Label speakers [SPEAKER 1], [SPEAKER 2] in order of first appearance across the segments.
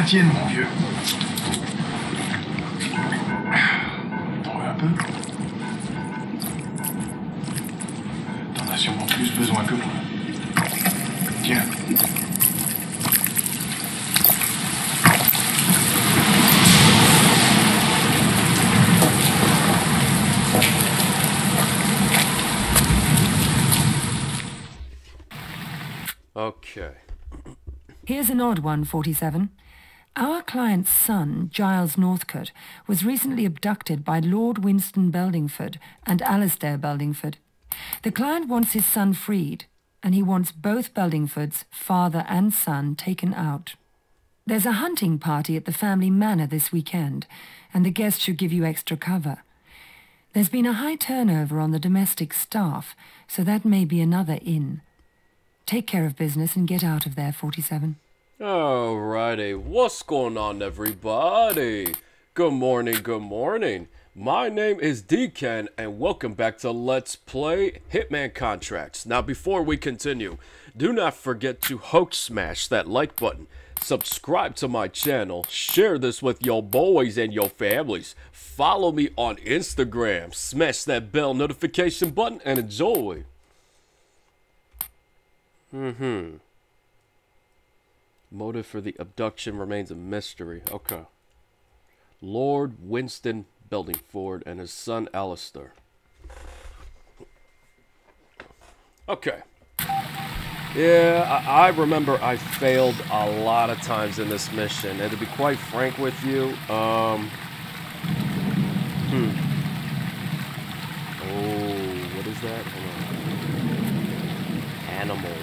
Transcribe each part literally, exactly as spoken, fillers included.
[SPEAKER 1] indienne, mon vieux. T'en veux un peu? T'en as sûrement plus besoin que moi. Tiens.
[SPEAKER 2] Okay.
[SPEAKER 3] Here's an odd one, forty-seven. Our client's son, Giles Northcott, was recently abducted by Lord Winston Beldingford and Alistair Beldingford. The client wants his son freed, and he wants both Beldingfords, father and son, taken out. There's a hunting party at the family manor this weekend, and the guests should give you extra cover. There's been a high turnover on the domestic staff, so that may be another in. Take care of business and get out of there, forty-seven.
[SPEAKER 2] Alrighty, what's going on, everybody? Good morning, good morning. My name is D K E N, and welcome back to Let's Play Hitman Contracts. Now, before we continue, do not forget to hook smash that like button, subscribe to my channel, share this with your boys and your families, follow me on Instagram, smash that bell notification button, and enjoy. Mm-hmm. Motive for the abduction remains a mystery. Okay. Lord Winston Beldingford and his son Alistair. Okay. Yeah, I, I remember I failed a lot of times in this mission, and to be quite frank with you, um... Hmm. Oh, what is that? Hold on. Animal.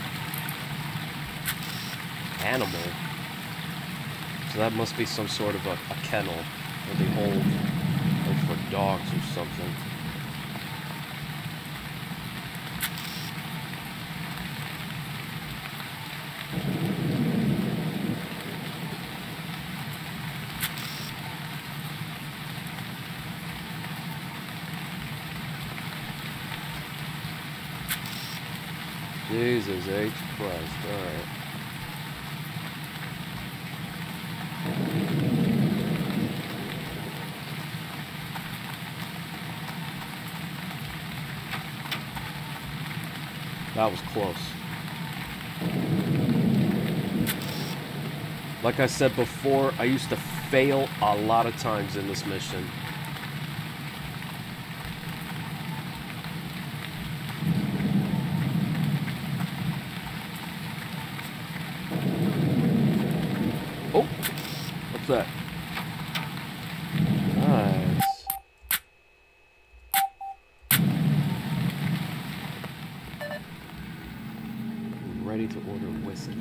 [SPEAKER 2] Animal. So that must be some sort of a, a kennel that they hold, like for dogs or something. Jesus H. Christ, alright. That was close. Like I said before, I used to fail a lot of times in this mission. Oh, what's that? Nice. Ready to order whiskey.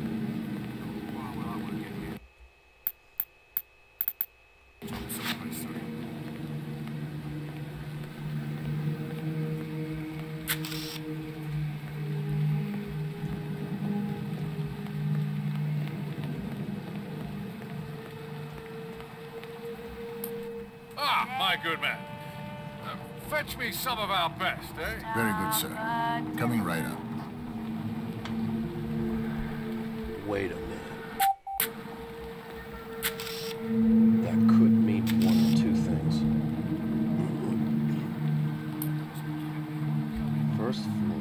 [SPEAKER 4] Ah, my good man. Uh, fetch me some of our best, eh?
[SPEAKER 5] Very good, sir. Coming right up.
[SPEAKER 2] Wait a minute. That could mean one or two things. First floor.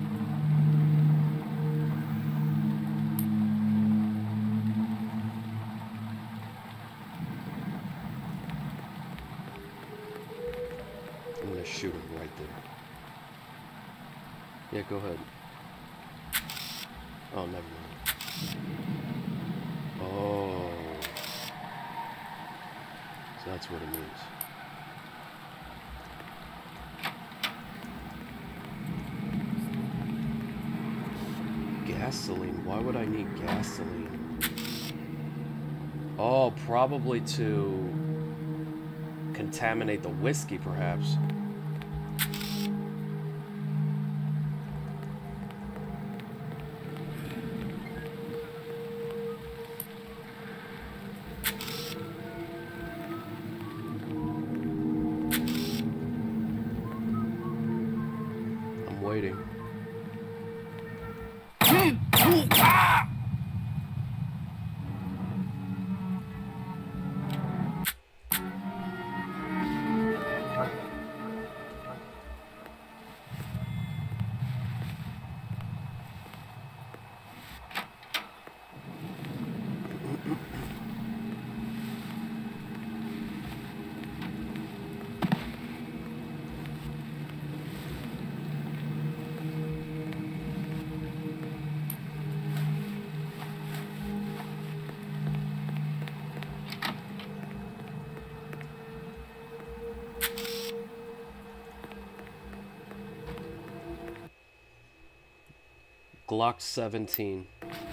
[SPEAKER 2] I'm gonna shoot him right there. Yeah, go ahead. Oh, never mind. Oh. So that's what it means. Gasoline. Why would I need gasoline? Oh, probably to contaminate the whiskey, perhaps. Waiting. Glock seventeen.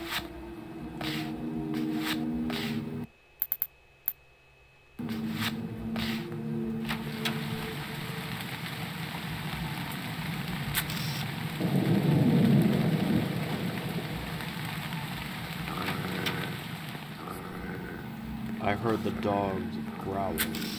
[SPEAKER 2] I heard the dogs growling.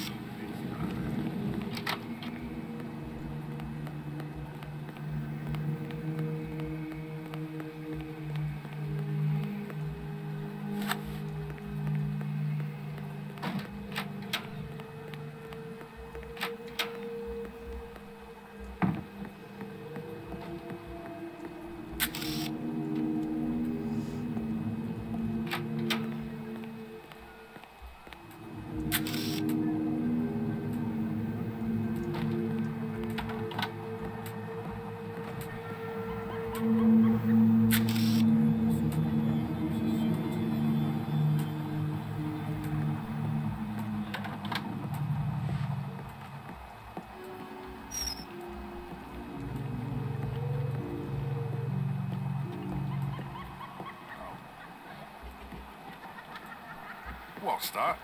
[SPEAKER 4] What's that?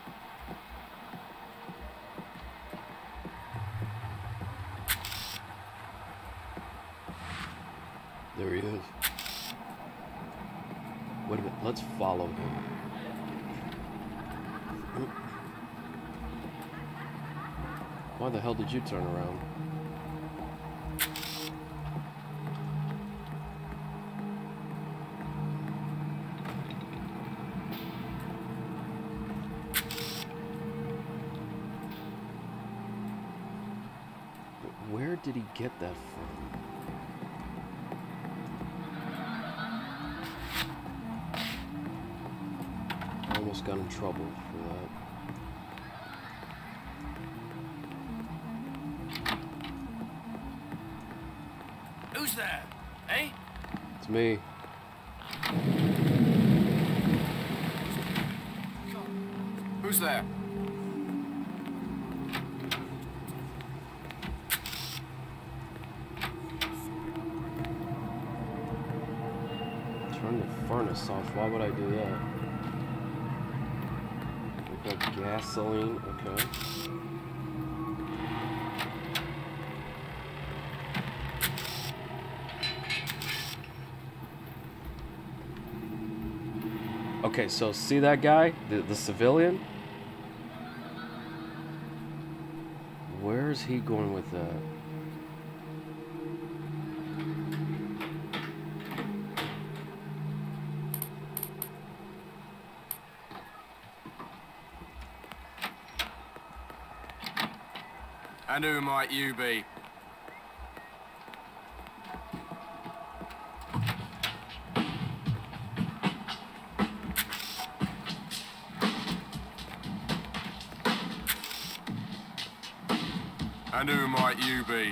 [SPEAKER 2] There he is. Wait a minute, let's follow him. Why the hell did you turn around? Where did he get that from? I almost got in trouble for that.
[SPEAKER 6] Who's there? Eh?
[SPEAKER 2] It's me.
[SPEAKER 6] Who's there?
[SPEAKER 2] Turn the furnace off. Why would I do that? We got gasoline. Okay. Okay, so see that guy? The, the civilian? Where's he going with that?
[SPEAKER 6] And who might you be? And who might you be?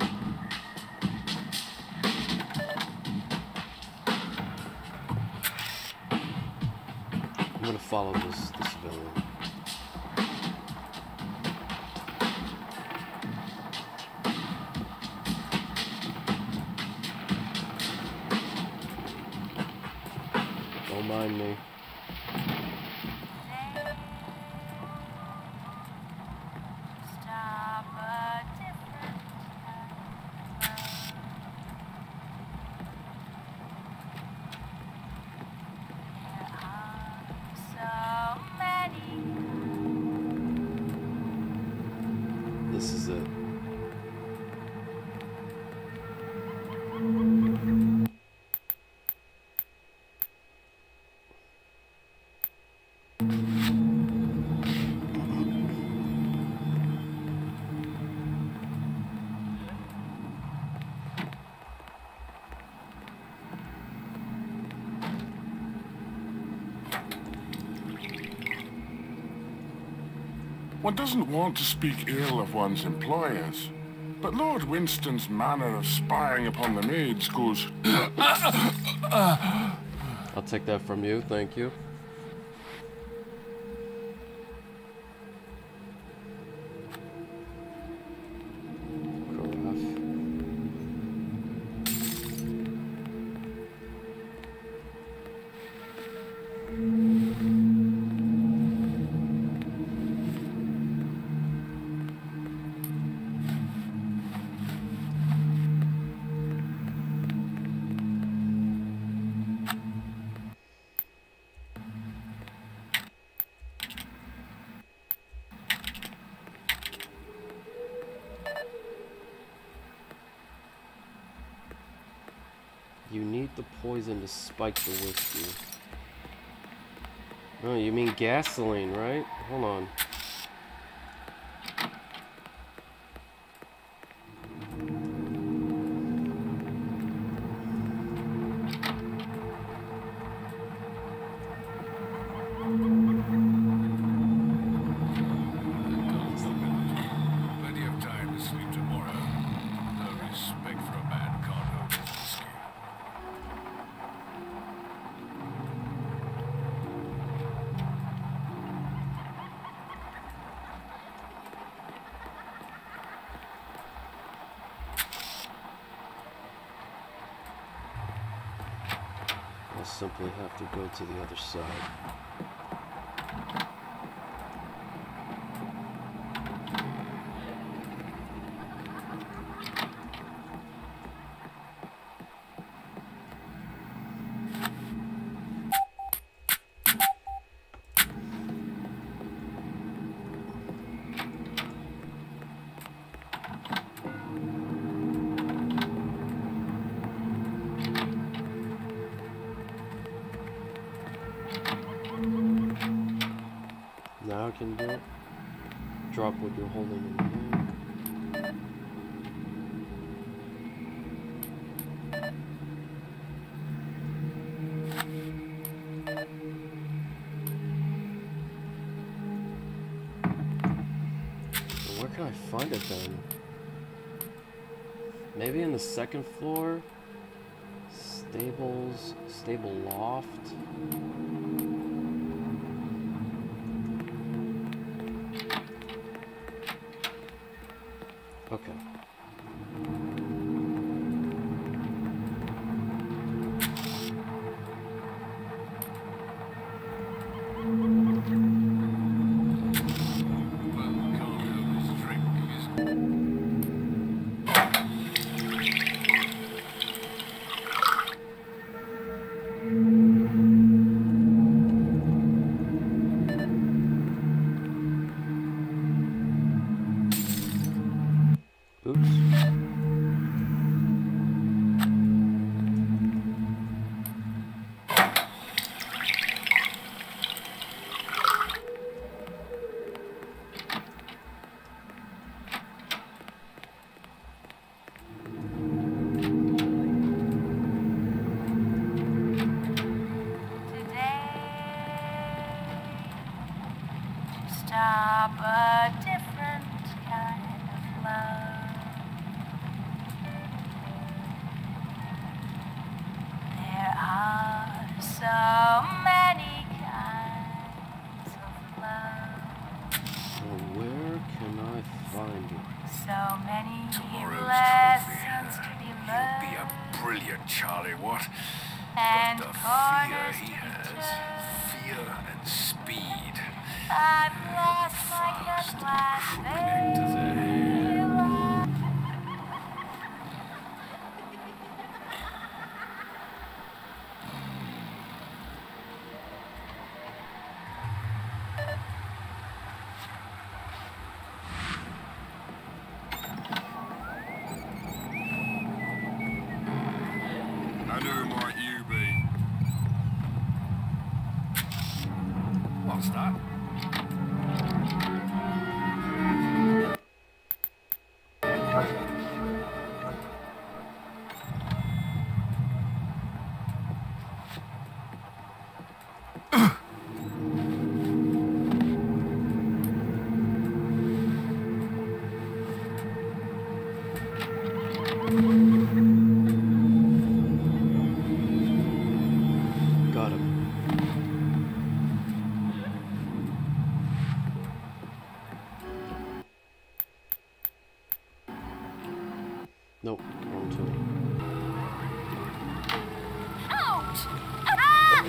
[SPEAKER 2] I'm gonna follow this, this civilian. Don't mind me. This is it.
[SPEAKER 5] One doesn't want to speak ill of one's employers, but Lord Winston's manner of spying upon the maids goes...
[SPEAKER 2] I'll take that from you, thank you. You need the poison to spike the whiskey. Oh, you mean gasoline, right? Hold on.
[SPEAKER 4] Plenty of time to sleep tomorrow. No respect for a man can't hold his whiskey.
[SPEAKER 2] I'll simply have to go to the other side. Now I can do it. Drop what you're holding in your hand. Well, where can I find it then? Maybe in the second floor? Stables, stable loft? Okay. Oops.
[SPEAKER 7] Stop a different kind of love. There are so many kinds of love.
[SPEAKER 2] So where can I find it?
[SPEAKER 7] So many
[SPEAKER 4] Tomorrow's
[SPEAKER 7] lessons
[SPEAKER 4] trophy.
[SPEAKER 7] to be
[SPEAKER 4] He'll
[SPEAKER 7] learned.
[SPEAKER 4] be a brilliant Charlie, what?
[SPEAKER 7] And
[SPEAKER 4] but the fear
[SPEAKER 7] corners
[SPEAKER 4] he
[SPEAKER 7] to be
[SPEAKER 4] has,
[SPEAKER 7] turned.
[SPEAKER 4] fear and speed.
[SPEAKER 7] I've lost my
[SPEAKER 4] Fast,
[SPEAKER 7] cut glass
[SPEAKER 4] crooked to the hair.
[SPEAKER 5] And who might you be?
[SPEAKER 4] What's that?
[SPEAKER 2] Got him. Nope, wrong tool.
[SPEAKER 7] Ouch! Ah!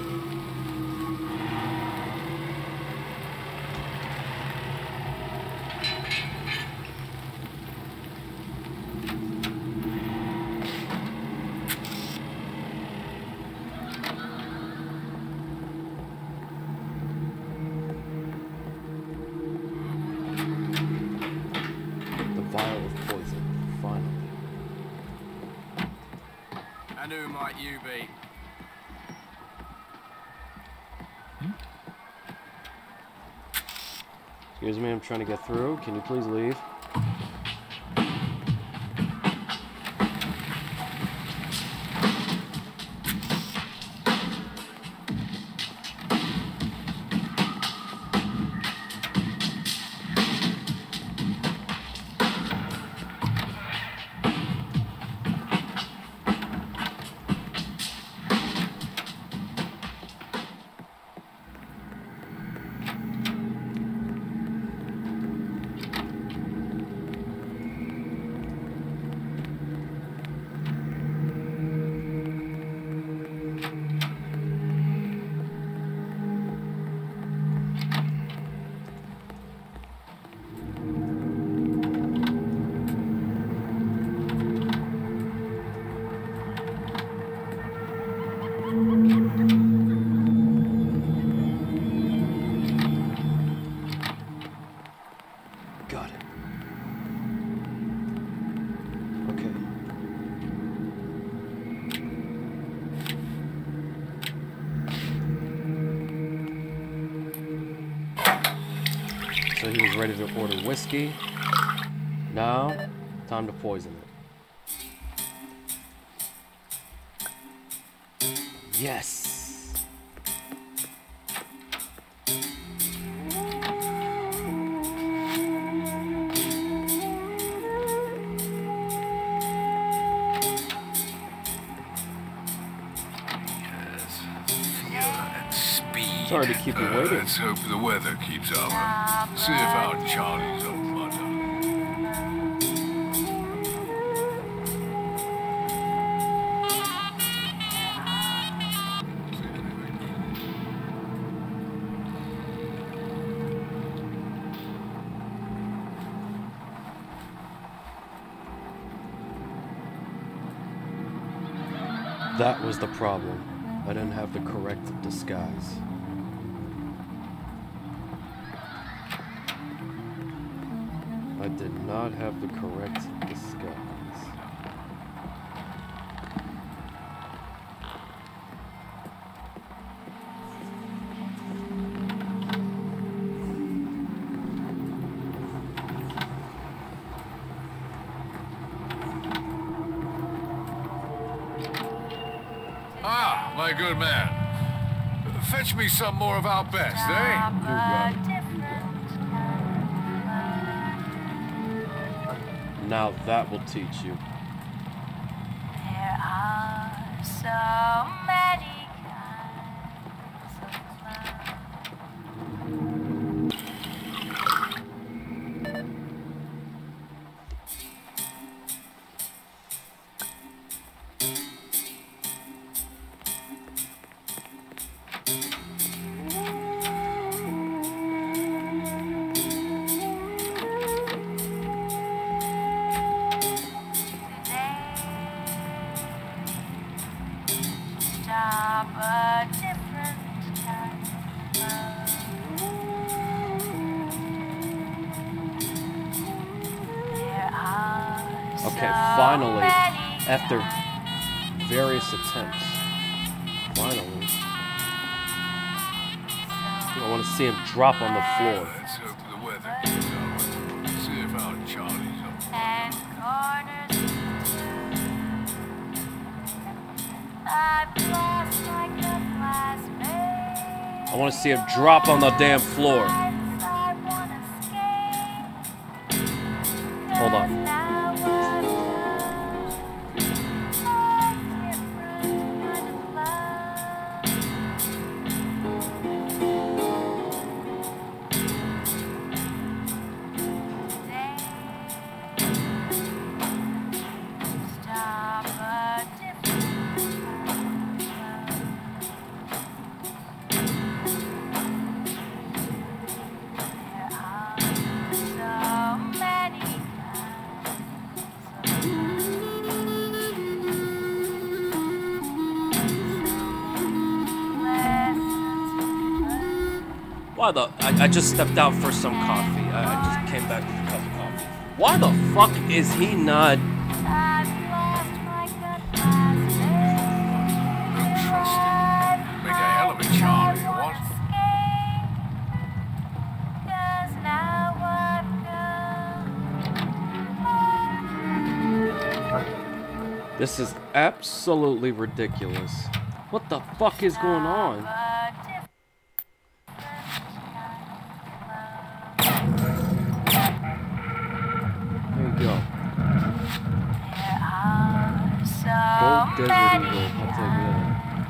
[SPEAKER 2] The vial of poison, finally.
[SPEAKER 6] And who might you be?
[SPEAKER 2] Excuse me, I'm trying to get through. Can you please leave? Got it. Okay. So he was ready to order whiskey. Now, time to poison it. Yes! Sorry to keep you
[SPEAKER 4] Uh,
[SPEAKER 2] waiting.
[SPEAKER 4] let's hope the weather keeps up. See if our Charlie's on butter.
[SPEAKER 2] That was the problem. I didn't have the correct disguise. I did not have the correct disguise.
[SPEAKER 4] Ah, my good man. Fetch me some more of our best, eh?
[SPEAKER 2] You got it. Now that will teach you.
[SPEAKER 7] There are so many kinds of love. Stop a different kind of love. There are
[SPEAKER 2] Okay,
[SPEAKER 7] so
[SPEAKER 2] finally,
[SPEAKER 7] many
[SPEAKER 2] after
[SPEAKER 7] kinds.
[SPEAKER 2] various attempts, finally, I want to see him drop on the floor.
[SPEAKER 4] Let's hope the weather keeps up. See if our Charlie's on.
[SPEAKER 7] And corners I've lost like a glass maze.
[SPEAKER 2] I want to see him drop on the damn floor.
[SPEAKER 7] I wanna escape.
[SPEAKER 2] Hold on.
[SPEAKER 7] Now I've found a different kind of love. Stop a different kind of love. There are so many
[SPEAKER 2] Why the? I, I just stepped out for some coffee. I, I just came back with a cup of coffee. Why the fuck is he not?
[SPEAKER 7] I've lost my good last
[SPEAKER 2] This is absolutely ridiculous. What the fuck is going on? There you go. Gold Desert Eagle. I'll take that.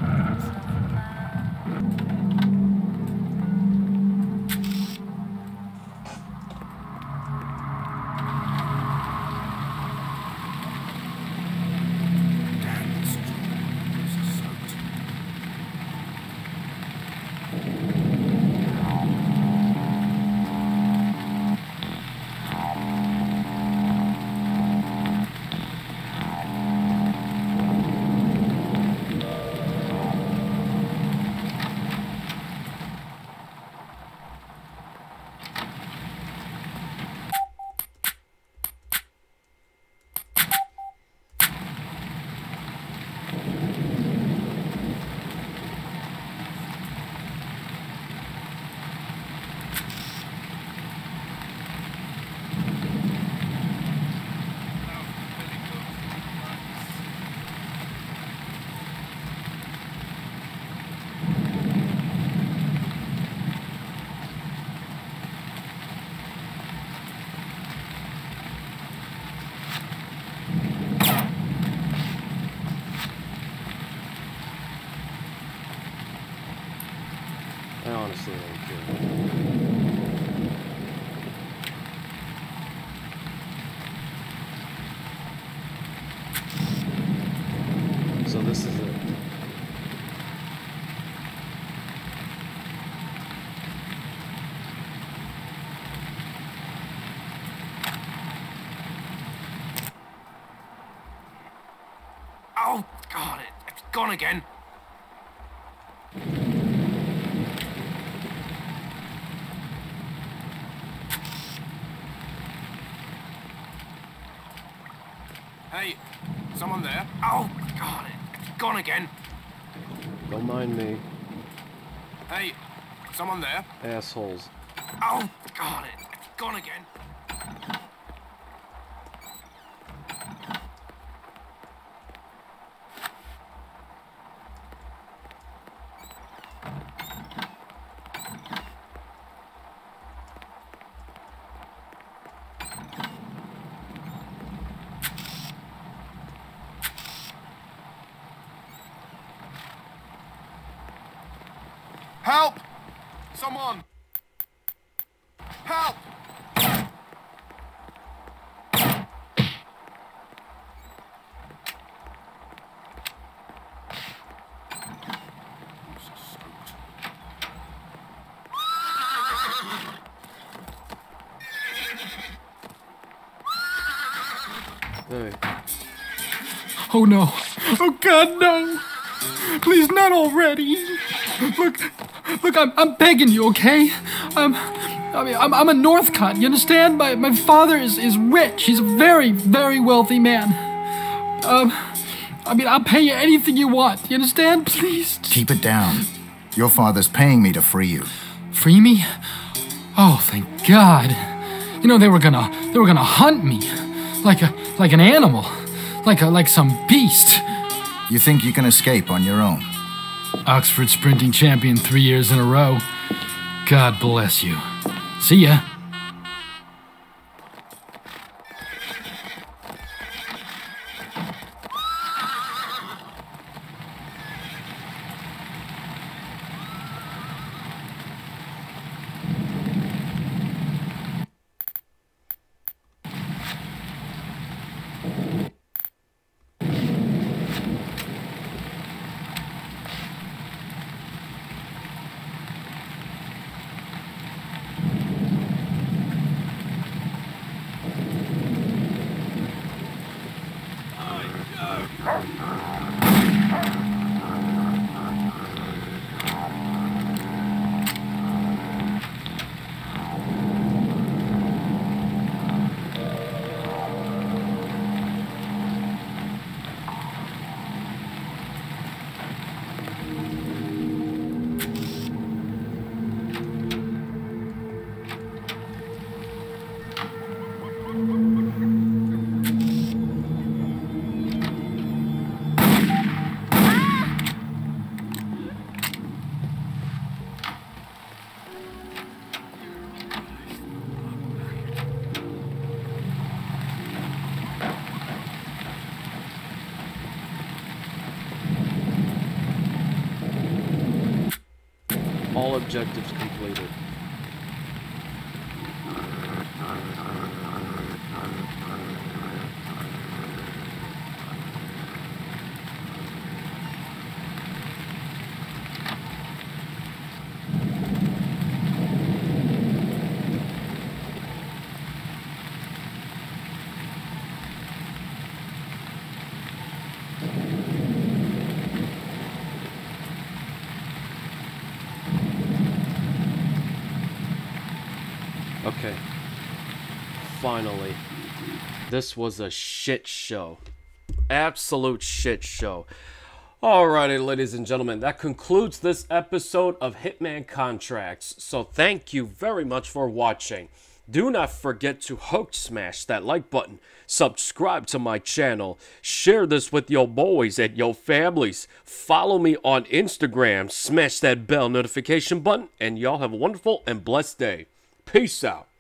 [SPEAKER 2] I honestly don't care. So this is it.
[SPEAKER 6] Oh, God, it, it's gone again. Hey, someone there? Oh, God, it, it's gone again.
[SPEAKER 2] Don't mind me.
[SPEAKER 6] Hey, someone there?
[SPEAKER 2] Assholes.
[SPEAKER 6] Oh, God, it, it's gone again. Help! Someone! Help!
[SPEAKER 2] Hey.
[SPEAKER 1] Oh no. Oh God, no. Please, not already. Look, look, I'm, I'm begging you, okay? I'm, I mean, I'm, I'm a Northcott, you understand? My, my father is, is rich. He's a very, very wealthy man. Um, I mean, I'll pay you anything you want, you understand? Please.
[SPEAKER 8] Keep it down. Your father's paying me to free you.
[SPEAKER 1] Free me? Oh, thank God. You know, they were gonna, they were gonna hunt me. Like a, like an animal. Like a, like some beast.
[SPEAKER 8] You think you can escape on your own?
[SPEAKER 1] Oxford sprinting champion three years in a row. God bless you. See ya.
[SPEAKER 2] All objectives completed. Okay. Finally. This was a shit show. Absolute shit show. Alrighty, ladies and gentlemen, that concludes this episode of Hitman Contracts. So thank you very much for watching. Do not forget to hook smash that like button, subscribe to my channel, share this with your boys and your families, follow me on Instagram, smash that bell notification button, and y'all have a wonderful and blessed day. Peace out.